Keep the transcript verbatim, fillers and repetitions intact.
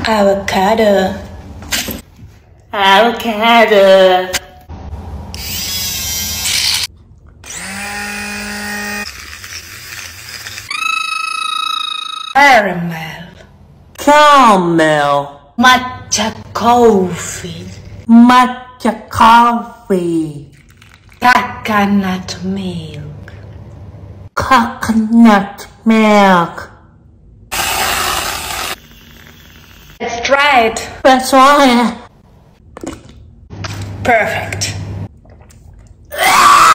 Avocado. Avocado. Caramel. Caramel. Matcha coffee. Matcha coffee. Coconut milk. Coconut milk. Let's try it. That's right. Perfect.